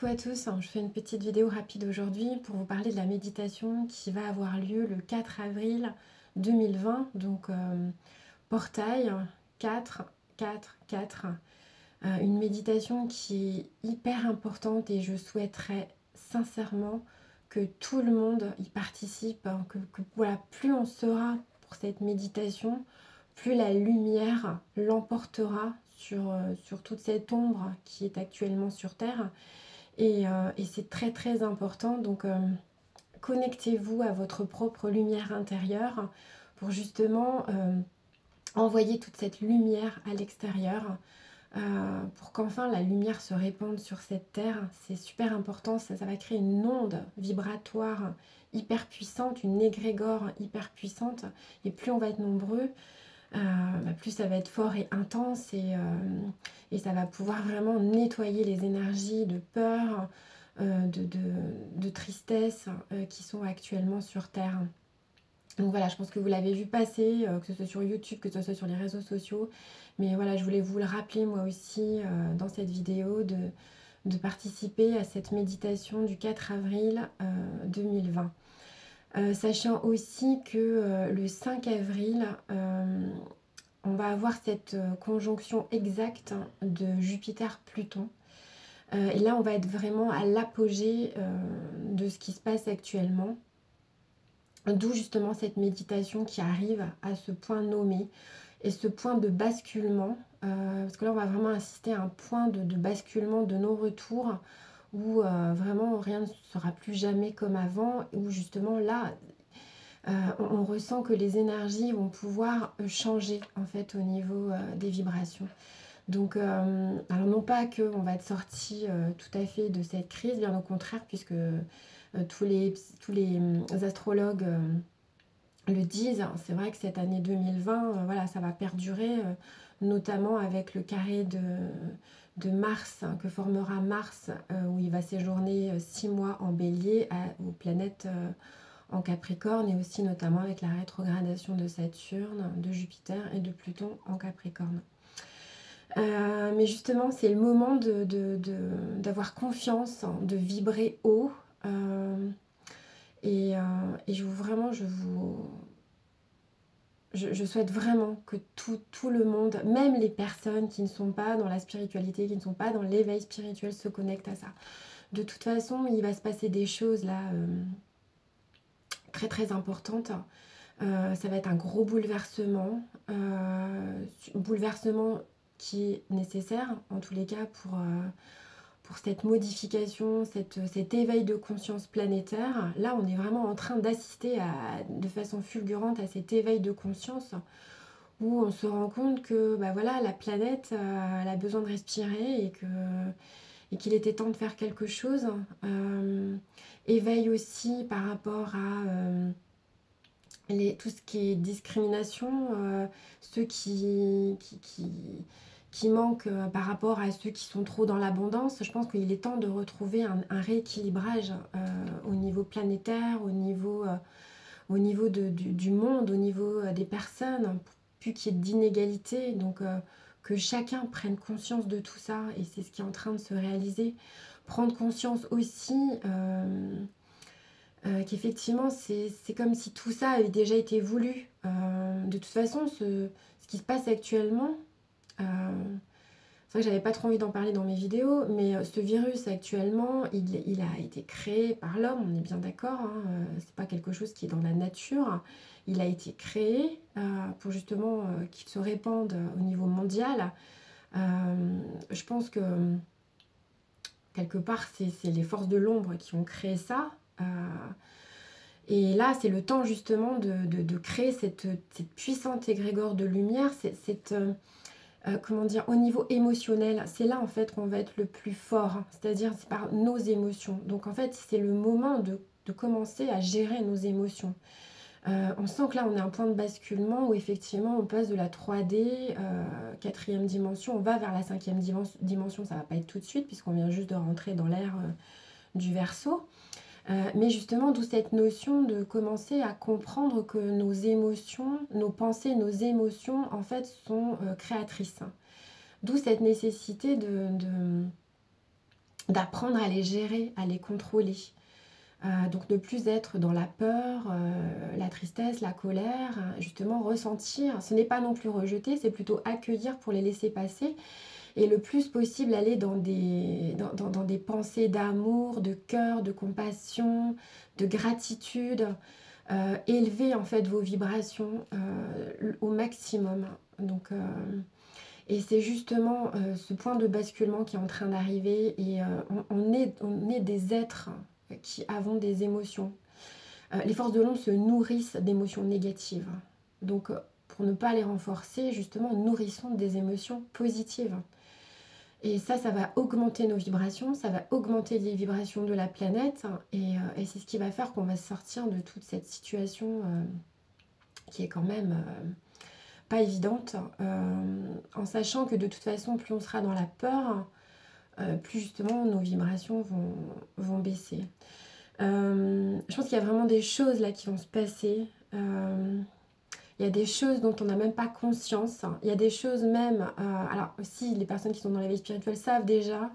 Coucou à tous, je fais une petite vidéo rapide aujourd'hui pour vous parler de la méditation qui va avoir lieu le 4 avril 2020, donc portail 4, 4, 4, une méditation qui est hyper importante et je souhaiterais sincèrement que tout le monde y participe, hein, voilà, plus on sera pour cette méditation, plus la lumière l'emportera sur toute cette ombre qui est actuellement sur Terre. Et c'est très très important, donc connectez-vous à votre propre lumière intérieure pour justement envoyer toute cette lumière à l'extérieur, pour qu'enfin la lumière se répande sur cette terre. C'est super important, ça va créer une onde vibratoire hyper puissante, une égrégore hyper puissante, et plus on va être nombreux, plus ça va être fort et intense, et ça va pouvoir vraiment nettoyer les énergies de peur, de tristesse qui sont actuellement sur Terre. Donc voilà, je pense que vous l'avez vu passer, que ce soit sur YouTube, que ce soit sur les réseaux sociaux. Mais voilà, je voulais vous le rappeler moi aussi dans cette vidéo, de participer à cette méditation du 4 avril 2020. Sachant aussi que le 5 avril, on va avoir cette conjonction exacte de Jupiter-Pluton. Et là, on va être vraiment à l'apogée de ce qui se passe actuellement. D'où justement cette méditation qui arrive à ce point nommé et ce point de basculement. Parce que là, on va vraiment assister à un point de basculement, de non-retour, où vraiment rien ne sera plus jamais comme avant, où justement là, on ressent que les énergies vont pouvoir changer en fait au niveau des vibrations. Donc, alors non pas qu'on va être sorti tout à fait de cette crise, bien au contraire, puisque tous les astrologues le disent. C'est vrai que cette année 2020, voilà, ça va perdurer, notamment avec le carré de Mars, hein, que formera Mars, où il va séjourner 6 mois en bélier aux planètes en Capricorne, et aussi notamment avec la rétrogradation de Saturne, de Jupiter et de Pluton en Capricorne. Mais justement, c'est le moment d'avoir confiance, de vibrer haut. Je souhaite vraiment que tout le monde, même les personnes qui ne sont pas dans la spiritualité, qui ne sont pas dans l'éveil spirituel, se connectent à ça. De toute façon, il va se passer des choses là très très importantes. Ça va être un gros bouleversement qui est nécessaire en tous les cas pour cette modification, cet éveil de conscience planétaire. Là, on est vraiment en train d'assister de façon fulgurante à cet éveil de conscience où on se rend compte que voilà, la planète elle a besoin de respirer et qu'il était temps de faire quelque chose. Éveil aussi par rapport à tout ce qui est discrimination, ceux qui manquent par rapport à ceux qui sont trop dans l'abondance. Je pense qu'il est temps de retrouver un rééquilibrage au niveau planétaire, au niveau du monde, au niveau des personnes, plus qu'il y ait d'inégalités. Donc que chacun prenne conscience de tout ça, et c'est ce qui est en train de se réaliser. Prendre conscience aussi qu'effectivement c'est comme si tout ça avait déjà été voulu. De toute façon, ce qui se passe actuellement, c'est vrai que j'avais pas trop envie d'en parler dans mes vidéos, mais ce virus actuellement, il a été créé par l'homme, on est bien d'accord, hein, c'est pas quelque chose qui est dans la nature. Il a été créé pour justement qu'il se répande au niveau mondial. Je pense que quelque part, c'est les forces de l'ombre qui ont créé ça. Et là, c'est le temps justement de créer cette puissante égrégore de lumière, comment dire, au niveau émotionnel. C'est là en fait qu'on va être le plus fort, hein, c'est-à-dire c'est par nos émotions. Donc en fait, c'est le moment de commencer à gérer nos émotions. On sent que là, on est à un point de basculement où effectivement, on passe de la 3D, 4e dimension, on va vers la 5e dimension. Ça ne va pas être tout de suite, puisqu'on vient juste de rentrer dans l'ère du Verseau. Mais justement, d'où cette notion de commencer à comprendre que nos émotions, nos pensées, nos émotions, en fait, sont créatrices. D'où cette nécessité d'apprendre à les gérer, à les contrôler. Donc ne plus être dans la peur, la tristesse, la colère, justement ressentir. Ce n'est pas non plus rejeter, c'est plutôt accueillir pour les laisser passer et le plus possible aller dans des pensées d'amour, de cœur, de compassion, de gratitude. Élever en fait vos vibrations au maximum. Donc, et c'est justement ce point de basculement qui est en train d'arriver et on est des êtres qui avons des émotions. Les forces de l'ombre se nourrissent d'émotions négatives. Donc pour ne pas les renforcer, justement, nourrissons des émotions positives. Et ça va augmenter nos vibrations, ça va augmenter les vibrations de la planète et c'est ce qui va faire qu'on va sortir de toute cette situation qui est quand même pas évidente, en sachant que de toute façon, plus on sera dans la peur, plus justement nos vibrations vont baisser. Je pense qu'il y a vraiment des choses là qui vont se passer. Il y a des choses dont on n'a même pas conscience. Il y a des choses même... alors aussi, les personnes qui sont dans l'éveil spirituel savent déjà.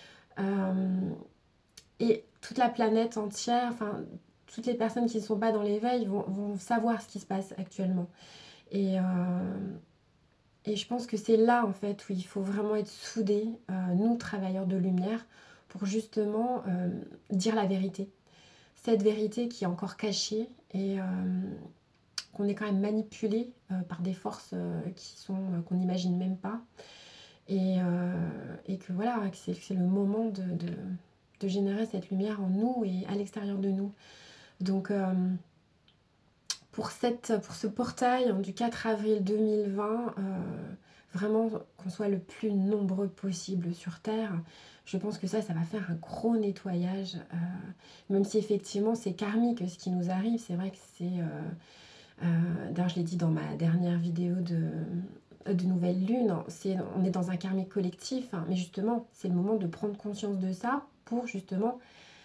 Et toute la planète entière, enfin, toutes les personnes qui ne sont pas dans l'éveil vont savoir ce qui se passe actuellement. Et je pense que c'est là, en fait, où il faut vraiment être soudés, nous, travailleurs de lumière, pour justement dire la vérité. Cette vérité qui est encore cachée et qu'on est quand même manipulé par des forces qu'on n'imagine même pas. Et que voilà, que c'est le moment de générer cette lumière en nous et à l'extérieur de nous. Donc pour ce portail du 4 avril 2020, vraiment qu'on soit le plus nombreux possible sur Terre, je pense que ça va faire un gros nettoyage, même si effectivement c'est karmique ce qui nous arrive. C'est vrai que c'est... d'ailleurs je l'ai dit dans ma dernière vidéo de nouvelle lune, on est dans un karmique collectif, hein, mais justement c'est le moment de prendre conscience de ça pour justement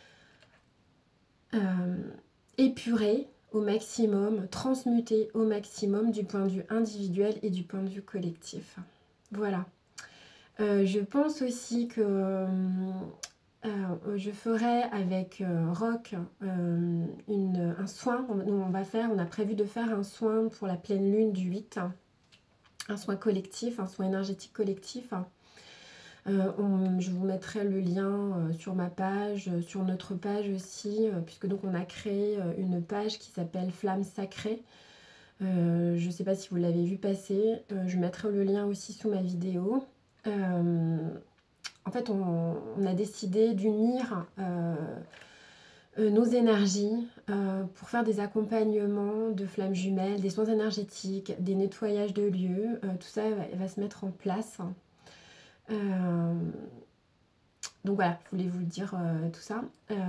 épurer au maximum, transmuter au maximum du point de vue individuel et du point de vue collectif. Voilà. Je pense aussi que je ferai avec Rock un soin. On a prévu de faire un soin pour la pleine lune du 8, un soin collectif, un soin énergétique collectif. Je vous mettrai le lien sur ma page, sur notre page aussi, puisque donc on a créé une page qui s'appelle Flamme Sacrée. Je ne sais pas si vous l'avez vu passer, je mettrai le lien aussi sous ma vidéo. En fait, on a décidé d'unir nos énergies pour faire des accompagnements de flammes jumelles, des soins énergétiques, des nettoyages de lieux. Tout ça va se mettre en place. Donc voilà, je voulais vous le dire tout ça.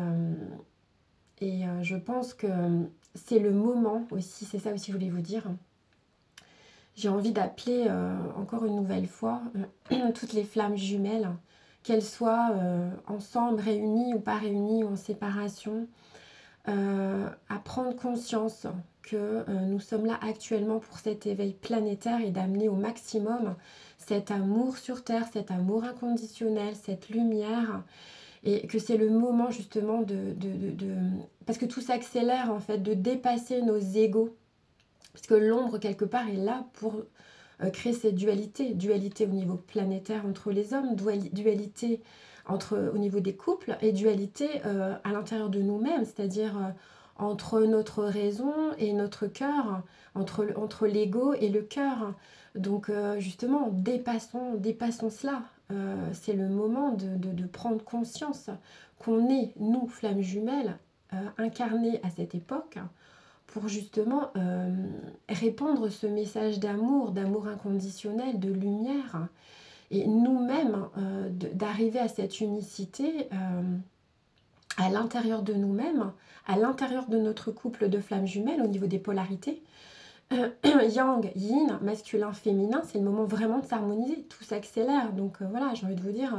Et je pense que c'est le moment aussi, c'est ça aussi que je voulais vous dire. J'ai envie d'appeler encore une nouvelle fois toutes les flammes jumelles, qu'elles soient ensemble, réunies ou pas réunies ou en séparation, à prendre conscience que nous sommes là actuellement pour cet éveil planétaire et d'amener au maximum cet amour sur Terre, cet amour inconditionnel, cette lumière, et que c'est le moment justement parce que tout s'accélère en fait, de dépasser nos égos, parce que l'ombre quelque part est là pour créer cette dualité au niveau planétaire entre les hommes, dualité au niveau des couples et dualité à l'intérieur de nous-mêmes, c'est-à-dire entre notre raison et notre cœur, entre l'ego et le cœur. Donc justement, dépassons cela. C'est le moment de prendre conscience qu'on est, nous, flammes jumelles, incarnées à cette époque, pour justement répandre ce message d'amour inconditionnel, de lumière, et nous-mêmes d'arriver à cette unicité à l'intérieur de nous-mêmes, à l'intérieur de notre couple de flammes jumelles au niveau des polarités. Yang, yin, masculin, féminin, c'est le moment vraiment de s'harmoniser, tout s'accélère. Donc voilà, j'ai envie de vous dire,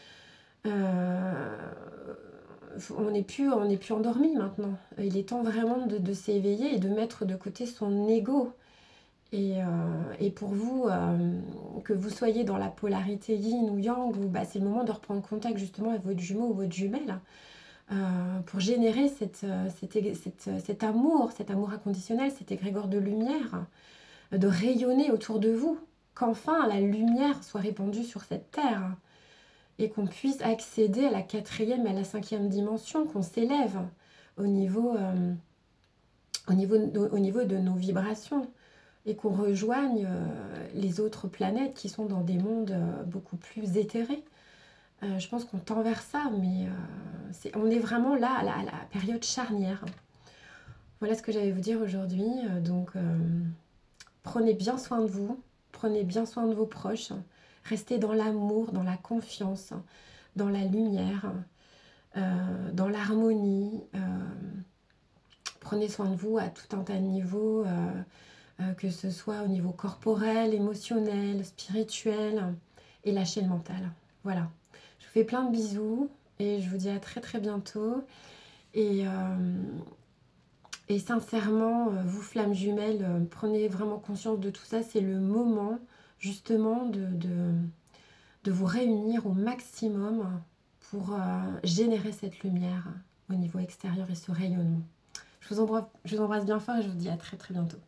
on n'est plus endormi maintenant. Il est temps vraiment de s'éveiller et de mettre de côté son ego Et pour vous, que vous soyez dans la polarité yin ou yang, bah, c'est le moment de reprendre contact justement avec votre jumeau ou votre jumelle pour générer cet amour inconditionnel, cet égrégore de lumière, de rayonner autour de vous, qu'enfin la lumière soit répandue sur cette terre et qu'on puisse accéder à la 4e et à la 5e dimension, qu'on s'élève au niveau, au niveau de nos vibrations et qu'on rejoigne les autres planètes qui sont dans des mondes beaucoup plus éthérés. Je pense qu'on tend vers ça, mais on est vraiment là à la période charnière. Voilà ce que j'allais vous dire aujourd'hui. Donc, prenez bien soin de vous, prenez bien soin de vos proches, restez dans l'amour, dans la confiance, dans la lumière, dans l'harmonie. Prenez soin de vous à tout un tas de niveaux, que ce soit au niveau corporel, émotionnel, spirituel, et lâchez le mental. Voilà. Je vous fais plein de bisous et je vous dis à très très bientôt. Et sincèrement, vous flammes jumelles, prenez vraiment conscience de tout ça. C'est le moment justement de vous réunir au maximum pour générer cette lumière au niveau extérieur et ce rayonnement. Je vous embrasse bien fort et je vous dis à très très bientôt.